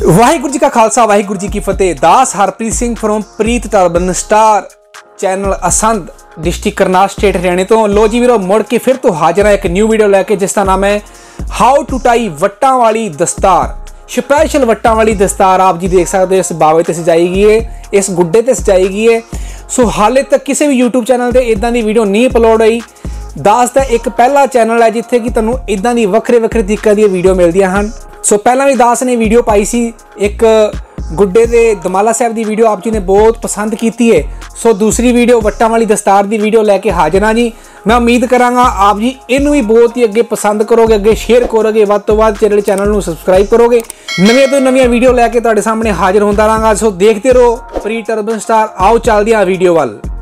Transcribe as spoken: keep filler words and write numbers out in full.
वाहिगुरू जी का खालसा वाहिगुरू जी की फतेह। दास Harpreet Singh from Preet turban star channel Assandh district Karnal state Haryana तो लो जी वीरो मुड़ के फिर तो हाजिर है एक न्यू वीडियो लैके जिसका नाम है हाउ टू टाई वट्टां वाली दस्तार। स्पैशल वट्टां वाली दस्तार आप जी देख सकते हो इस बावे ते सजाई गई है, इस गुड्डे ते सजाई गई है। सो हाले तक किसी भी यूट्यूब चैनल ते इदां दी वीडियो नहीं अपलोड हुई। दास का एक पहला चैनल है जिथे कि तुहानूं इदां दी वक्रे वक्रे तरीके दी वीडियो मिलदियां हन। सो पहला भी दास ने वीडियो पाई सी एक गुड्डे दे दमाला साहब की वीडियो आप जी ने बहुत पसंद की है। सो दूसरी वीडियो वट्टां वाली दस्तार की वीडियो लैके हाजिर हाँ जी। मैं उम्मीद करांगा आप जी इनू भी बहुत ही अगे पसंद करोगे, अगे शेयर करोगे, वध तो वध चैनल चैनल नूं सबसक्राइब करोगे। नवीं तो नवीं वीडियो लैके तुहाडे सामने हाजिर होंदा रहांगा। सो देखते रहो प्रीत टर्बन स्टार। आओ चलदे हां वीडियो वल।